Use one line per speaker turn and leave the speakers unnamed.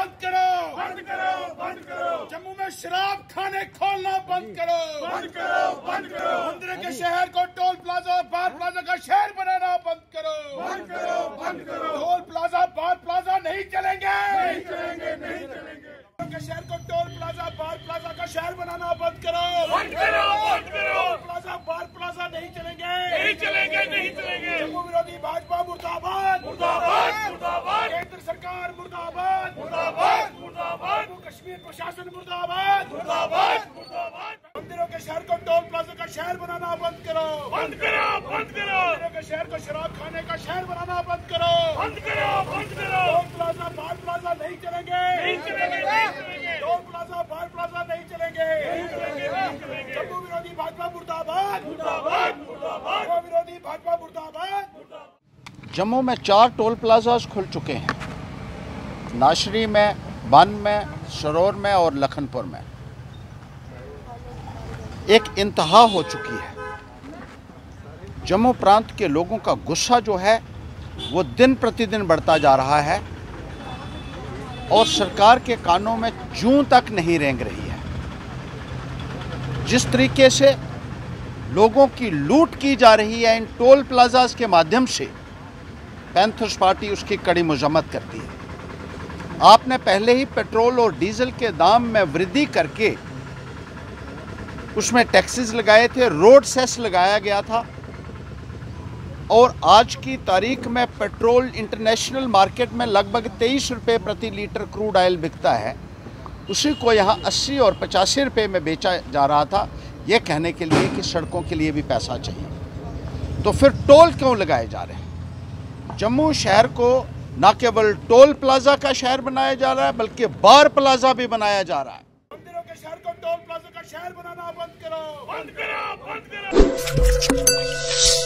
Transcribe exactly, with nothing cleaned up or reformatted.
बंद करो,
बंद करो, बंद करो।
जम्मू में शराब खाने खोलना बंद करो,
बंद करो, बंद करो।
मंदिर के शहर को टोल प्लाजा और बार प्लाजा का शहर बनाना बंद करो,
बंद करो, बंद करो।
टोल प्लाजा बार प्लाजा नहीं चलेंगे,
नहीं चलेंगे, नहीं चलेंगे।
के शहर को टोल प्लाजा बार प्लाजा का शहर बनाना बंद करो,
बंद करो, बंद करो।
टोल प्लाजा बार प्लाजा नहीं चलेंगे,
नहीं चलेंगे, नहीं चलेंगे।
जम्मू विरोधी भाजपा मुर्दाबाद,
मुर्दाबाद, मुर्दाबाद।
केंद्र सरकार मुर्दाबाद,
मुर्दाबाद, मुर्दाबाद।
जम्मू कश्मीर प्रशासन मुर्दाबाद,
मुर्दाबाद, मुर्दाबाद।
मंदिरों के शहर को टोल प्लाजा का शहर बनाना बंद करो,
बंद करो, बंद करो।
मंदिरों के शहर को शराब खाने का शहर बनाना बंद करो,
बंद करो, बंद करो।
टोल प्लाजा बार प्लाजा नहीं चलेंगे,
नहीं चलेंगे, नहीं चलेंगे।
टोल प्लाजा बार प्लाजा नहीं चलेंगे,
नहीं चलेंगे, नहीं चलेंगे।
जम्मू विरोधी भाजपा मुर्दाबाद,
मुर्दाबाद, मुर्दाबाद।
जम्मू विरोधी भाजपा मुर्दाबाद।
जम्मू में चार टोल प्लाजाज खुल चुके हैं, नाशरी में, बन में, शरोर में और लखनपुर में। एक इंतहा हो चुकी है। जम्मू प्रांत के लोगों का गुस्सा जो है वो दिन प्रतिदिन बढ़ता जा रहा है और सरकार के कानों में जूं तक नहीं रेंग रही है। जिस तरीके से लोगों की लूट की जा रही है इन टोल प्लाजाज के माध्यम से, पैंथर्स पार्टी उसकी कड़ी मजम्मत करती है। आपने पहले ही पेट्रोल और डीजल के दाम में वृद्धि करके उसमें टैक्सेस लगाए थे, रोड सेस लगाया गया था और आज की तारीख में पेट्रोल इंटरनेशनल मार्केट में लगभग तेईस रुपये प्रति लीटर क्रूड ऑयल बिकता है, उसी को यहाँ अस्सी और पचासी रुपये में बेचा जा रहा था, ये कहने के लिए कि सड़कों के लिए भी पैसा चाहिए। तो फिर टोल क्यों लगाए जा रहे हैं? जम्मू शहर को न केवल टोल प्लाजा का शहर बनाया जा रहा है बल्कि बार प्लाजा भी बनाया जा रहा है।
मंदिरों के शहर को टोल प्लाजा का शहर बनाना बंद करो,
बंद करो, बंद करो।